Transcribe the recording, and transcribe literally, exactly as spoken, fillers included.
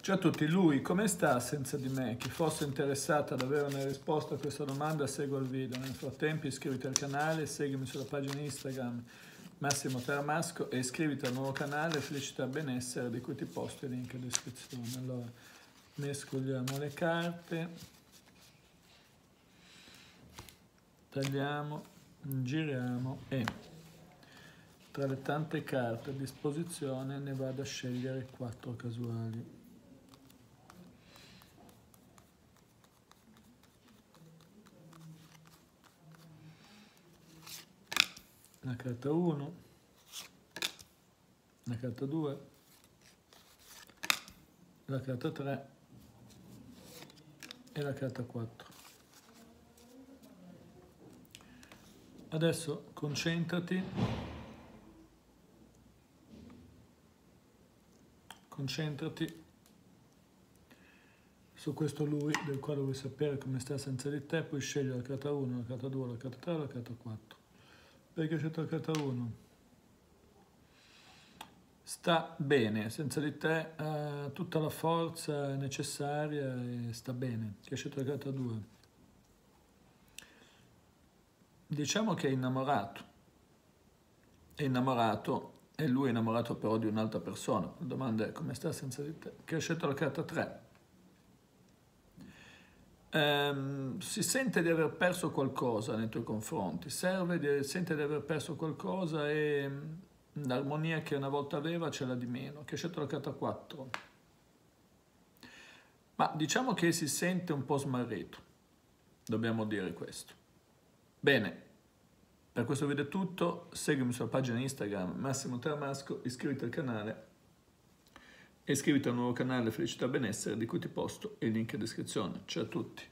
Ciao a tutti, lui come sta senza di me? Chi fosse interessato ad avere una risposta a questa domanda segua il video. Nel frattempo iscriviti al canale, seguimi sulla pagina Instagram Massimo Taramasco e iscriviti al nuovo canale Felicità Benessere di cui ti posto il link in descrizione. Allora, mescoliamo le carte, tagliamo, giriamo e tra le tante carte a disposizione ne vado a scegliere quattro casuali. La carta uno, la carta due, la carta tre e la carta quattro. Adesso concentrati, concentrati su questo lui del quale vuoi sapere come sta senza di te, puoi scegliere la carta uno, la carta due, la carta tre e la carta quattro. Perché ho scelto la carta uno? Sta bene, senza di te ha tutta la forza necessaria e sta bene. Che ho scelto la carta due? Diciamo che è innamorato. È innamorato e lui è innamorato però di un'altra persona. La domanda è come sta senza di te? Che ho scelto la carta tre? Um, si sente di aver perso qualcosa nei tuoi confronti, serve di, sente di aver perso qualcosa e l'armonia che una volta aveva ce l'ha di meno. Che ho scelto la carta quattro. Ma diciamo che si sente un po' smarrito, dobbiamo dire questo. Bene, per questo video è tutto, seguimi sulla pagina Instagram Massimo Taramasco, iscriviti al canale e iscriviti al nuovo canale Felicità Benessere di cui ti posto il link in descrizione. Ciao a tutti!